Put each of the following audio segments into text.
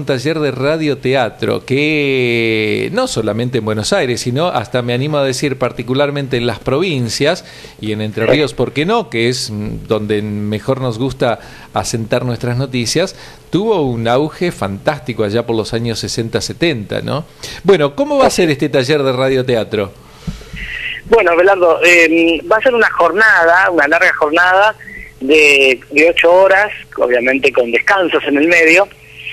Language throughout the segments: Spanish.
un taller de radioteatro que no solamente en Buenos Aires, sino hasta me animo a decir particularmente en las provincias y en Entre Ríos, ¿por qué no?, que es donde mejor nos gusta asentar nuestras noticias, tuvo un auge fantástico allá por los años 60-70, ¿no? Bueno, ¿cómo va a ser este taller de radioteatro? Bueno, Belardo, va a ser una jornada, una larga jornada de 8 horas, obviamente con descansos en el medio,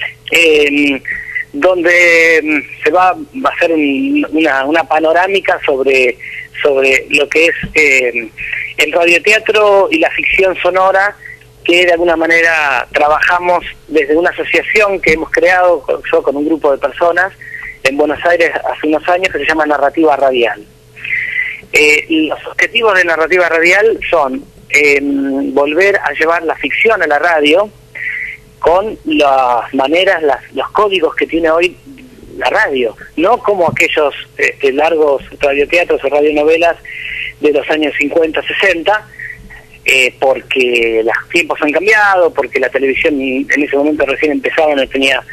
donde se va a hacer una panorámica sobre lo que es el radioteatro y la ficción sonora, que de alguna manera trabajamos desde una asociación que hemos creado, yo con un grupo de personas, en Buenos Aires hace unos años, que se llama Narrativa Radial. Los objetivos de Narrativa Radial son volver a llevar la ficción a la radio con las maneras, los códigos que tiene hoy la radio, no como aquellos largos radioteatros o radionovelas de los años 50, 60, porque los tiempos han cambiado, porque la televisión en ese momento recién empezaba, no tenía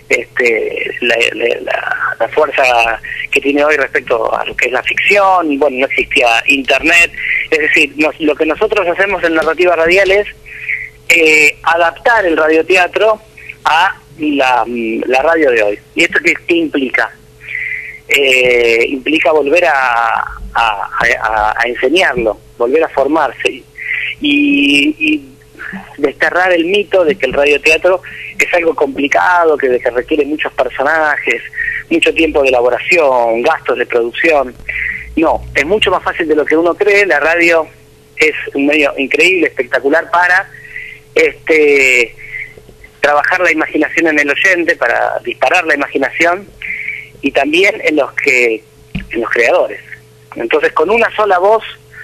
la fuerza que tiene hoy respecto a lo que es la ficción, y bueno, no existía internet. Es decir, lo que nosotros hacemos en Narrativa Radial es adaptar el radioteatro a la radio de hoy. ¿Y esto qué implica? Implica volver a enseñarlo, volver a formarse y desterrar el mito de que el radioteatro es algo complicado, que requiere muchos personajes, mucho tiempo de elaboración, gastos de producción. No, es mucho más fácil de lo que uno cree. La radio es un medio increíble, espectacular para trabajar la imaginación en el oyente, para disparar la imaginación, y también en los creadores. Entonces, con una sola voz,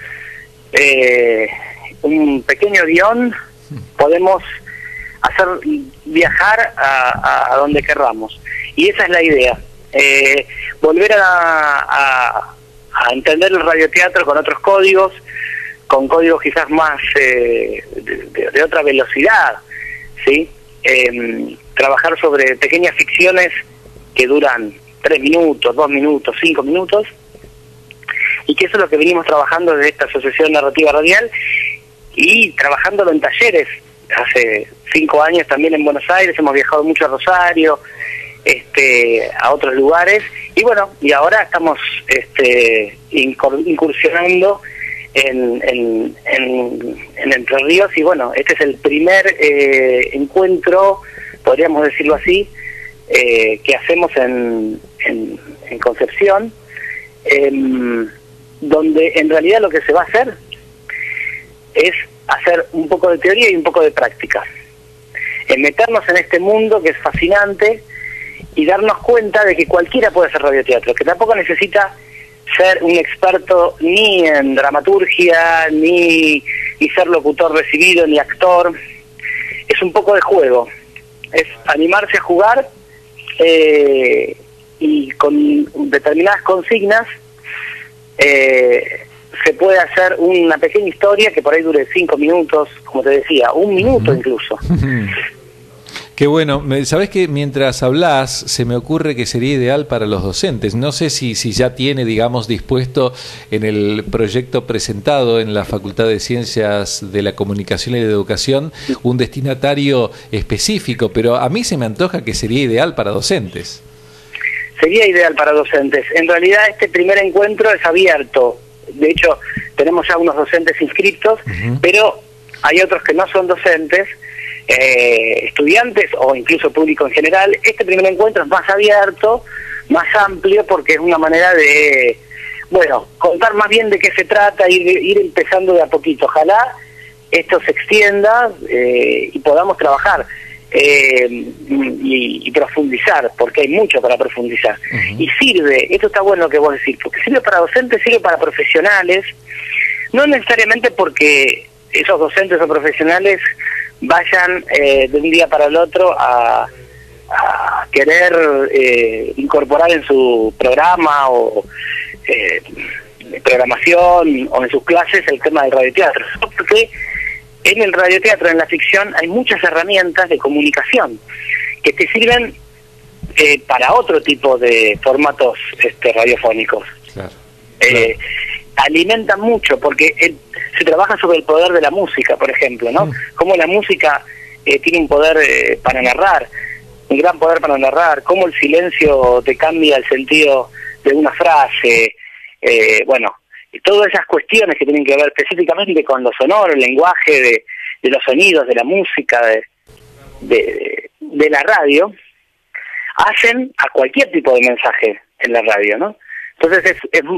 un pequeño guión, podemos hacer viajar a donde querramos. Y esa es la idea, volver a entender el radioteatro con otros códigos, con códigos quizás más de otra velocidad, ¿sí? Trabajar sobre pequeñas ficciones que duran 3 minutos, 2 minutos, 5 minutos, y que eso es lo que venimos trabajando desde esta Asociación Narrativa Radial, y trabajándolo en talleres. Hace 5 años también en Buenos Aires, hemos viajado mucho a Rosario, a otros lugares, y bueno, y ahora estamos incursionando en Entre Ríos, y bueno, este es el primer encuentro, podríamos decirlo así, que hacemos en Concepción, donde en realidad lo que se va a hacer es hacer un poco de teoría y un poco de práctica, meternos en este mundo que es fascinante y darnos cuenta de que cualquiera puede hacer radioteatro, que tampoco necesita ser un experto ni en dramaturgia, ni ser locutor recibido, ni actor. Es un poco de juego, es animarse a jugar, y con determinadas consignas se puede hacer una pequeña historia que por ahí dure 5 minutos, como te decía, 1 minuto incluso. Qué bueno. Sabés que mientras hablás se me ocurre que sería ideal para los docentes. No sé si ya tiene, digamos, dispuesto en el proyecto presentado en la Facultad de Ciencias de la Comunicación y de Educación un destinatario específico, pero a mí se me antoja que sería ideal para docentes. Sería ideal para docentes. En realidad este primer encuentro es abierto. De hecho, tenemos ya unos docentes inscritos, pero hay otros que no son docentes, estudiantes o incluso público en general. Este primer encuentro es más abierto, más amplio, porque es una manera de, bueno, contar más bien de qué se trata, ir empezando de a poquito. Ojalá esto se extienda y podamos trabajar y profundizar, porque hay mucho para profundizar. Y sirve, esto está bueno que vos decís, porque sirve para docentes, sirve para profesionales, no necesariamente porque esos docentes o profesionales vayan de un día para el otro a querer incorporar en su programa o programación o en sus clases el tema del radioteatro, porque en el radioteatro, en la ficción, hay muchas herramientas de comunicación que te sirven para otro tipo de formatos radiofónicos. Claro. Alimentan mucho, porque se trabaja sobre el poder de la música, por ejemplo, ¿no? Cómo la música tiene un poder para narrar, un gran poder para narrar, cómo el silencio te cambia el sentido de una frase, bueno, y todas esas cuestiones que tienen que ver específicamente con lo sonoro, el lenguaje de los sonidos, de la música, de la radio, hacen a cualquier tipo de mensaje en la radio, ¿no? Entonces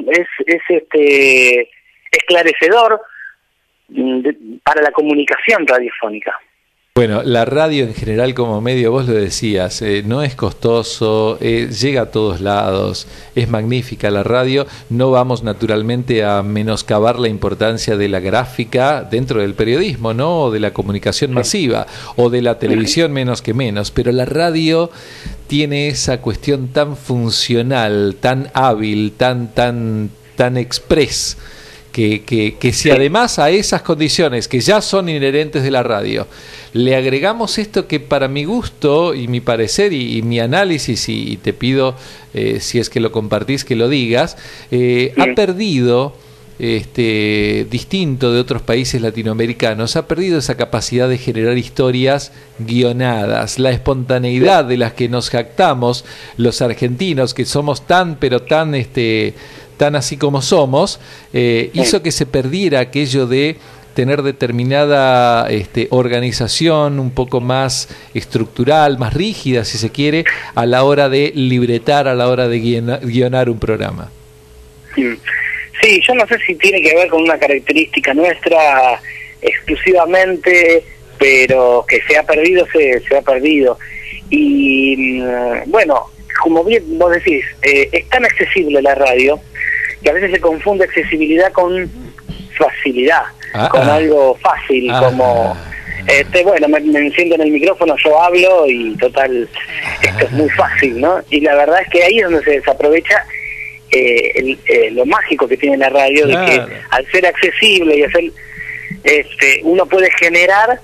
es esclarecedor para la comunicación radiofónica. Bueno, la radio en general como medio, vos lo decías, no es costoso, llega a todos lados, es magnífica la radio, no vamos naturalmente a menoscabar la importancia de la gráfica dentro del periodismo, ¿no? O de la comunicación masiva, o de la televisión menos que menos, pero la radio tiene esa cuestión tan funcional, tan hábil, tan express, que si además a esas condiciones que ya son inherentes de la radio le agregamos esto que para mi gusto y mi parecer y mi análisis, y te pido si es que lo compartís que lo digas, ha perdido, distinto de otros países latinoamericanos, ha perdido esa capacidad de generar historias guionadas, la espontaneidad de las que nos jactamos los argentinos, que somos tan así como somos, hizo que se perdiera aquello de tener determinada organización un poco más estructural, más rígida, si se quiere, a la hora de libretar, a la hora de guionar un programa. Sí, yo no sé si tiene que ver con una característica nuestra exclusivamente, pero que se ha perdido, se ha perdido. Y bueno, como bien vos decís, es tan accesible la radio que a veces se confunde accesibilidad con facilidad, con algo fácil, como bueno, me enciendo en el micrófono, yo hablo y total, esto es muy fácil, ¿no? Y la verdad es que ahí es donde se desaprovecha lo mágico que tiene la radio, de que al ser accesible y hacer, uno puede generar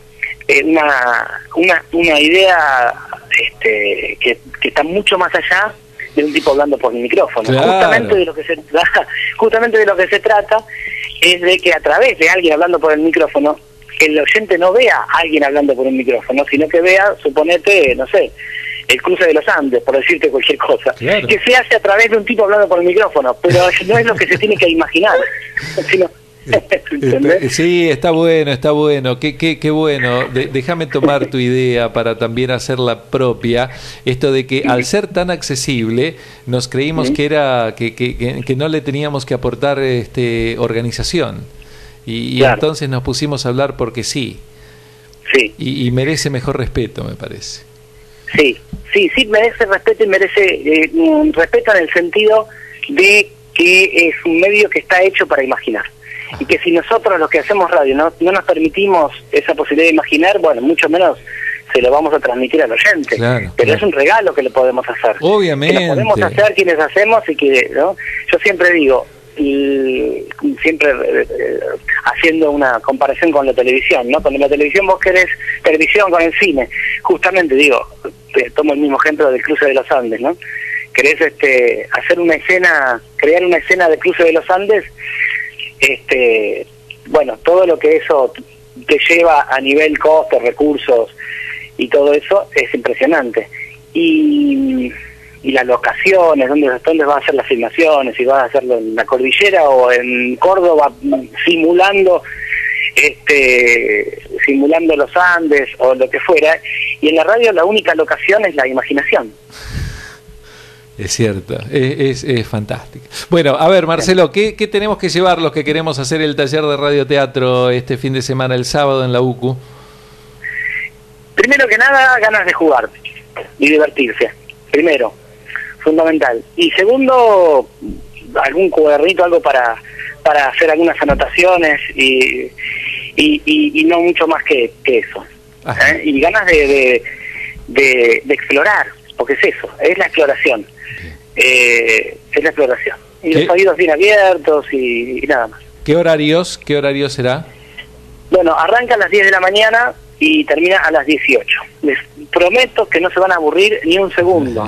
una idea que está mucho más allá de un tipo hablando por el micrófono. Justamente de lo que se trata es de que a través de alguien hablando por el micrófono, el oyente no vea a alguien hablando por un micrófono, sino que vea, suponete, no sé, el cruce de los Andes, por decirte cualquier cosa, que se hace a través de un tipo hablando por el micrófono, pero no es lo que se tiene que imaginar, sino... Sí, está bueno, qué bueno. Déjame tomar tu idea para también hacerla propia. Esto de que al ser tan accesible nos creímos que no le teníamos que aportar organización y entonces nos pusimos a hablar porque sí. Y merece mejor respeto, me parece. Sí, merece respeto, y merece respeto en el sentido de que es un medio que está hecho para imaginar. Y que si nosotros los que hacemos radio no nos permitimos esa posibilidad de imaginar, bueno, mucho menos se lo vamos a transmitir al oyente. Pero es un regalo que le podemos hacer. Obviamente. Que lo podemos hacer quienes hacemos y que, ¿no? Yo siempre digo, y siempre haciendo una comparación con la televisión, ¿no? Cuando la televisión vos querés televisión con el cine, justamente digo, tomo el mismo ejemplo del cruce de los Andes, ¿no? Querés hacer una escena, crear una escena de cruce de los Andes, bueno, todo lo que eso te lleva a nivel costos, recursos y todo eso es impresionante. Y las locaciones, dónde vas a hacer las filmaciones, si vas a hacerlo en la cordillera o en Córdoba, simulando los Andes o lo que fuera. Y en la radio la única locación es la imaginación. Es cierto, es fantástico. Bueno, a ver, Marcelo, ¿qué tenemos que llevar los que queremos hacer el taller de radioteatro este fin de semana, el sábado en la UCU? Primero que nada, ganas de jugar y divertirse. Primero, fundamental. Y segundo, algún cuadernito, algo para hacer algunas anotaciones y no mucho más que eso. Y ganas de explorar, porque es eso, es la exploración. Es la exploración. Y los oídos bien abiertos y nada más. ¿Qué horario será? Bueno, arranca a las 10 de la mañana y termina a las 18. Les prometo que no se van a aburrir ni un segundo.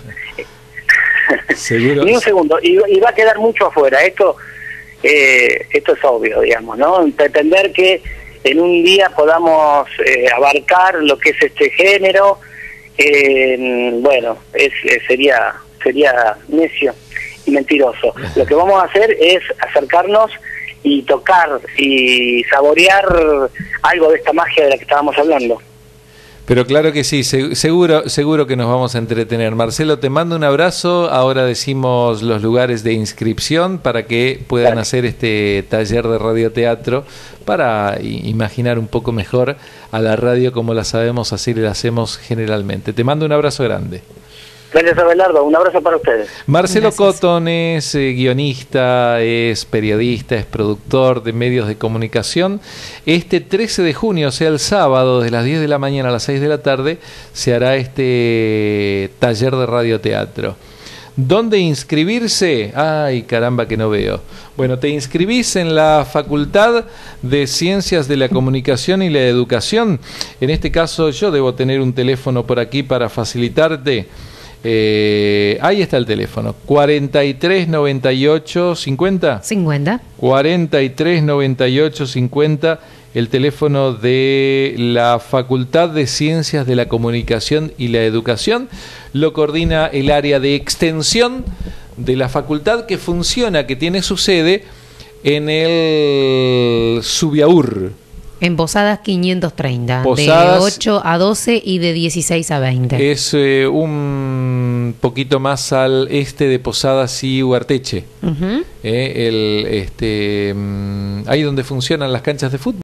¿Seguro? Ni un segundo. Y va a quedar mucho afuera. Esto es obvio, digamos, ¿no? Pretender que en un día podamos abarcar lo que es este género, bueno, sería necio y mentiroso. Lo que vamos a hacer es acercarnos y tocar y saborear algo de esta magia de la que estábamos hablando. Pero claro que sí, seguro que nos vamos a entretener. Marcelo, te mando un abrazo. Ahora decimos los lugares de inscripción para que puedan hacer este taller de radioteatro, para imaginar un poco mejor a la radio como la sabemos hacer y la hacemos generalmente. Te mando un abrazo grande. Gracias, Abelardo. Un abrazo para ustedes. Marcelo Gracias. Cotton es guionista, es periodista, es productor de medios de comunicación. Este 13 de junio, o sea, el sábado, de las 10 de la mañana a las 6 de la tarde, se hará este taller de radioteatro. ¿Dónde inscribirse? Ay, caramba que no veo. Bueno, te inscribís en la Facultad de Ciencias de la Comunicación y la Educación. En este caso yo debo tener un teléfono por aquí para facilitarte. Ahí está el teléfono, 43 98 50 43 98 50, el teléfono de la Facultad de Ciencias de la Comunicación y la Educación. Lo coordina el área de extensión de la facultad, que funciona, que tiene su sede en el Subiaur. En Posadas 530, Posadas, de 8 a 12 y de 16 a 20. Es un poquito más al este de Posadas y Ugarteche. Ahí donde funcionan las canchas de fútbol.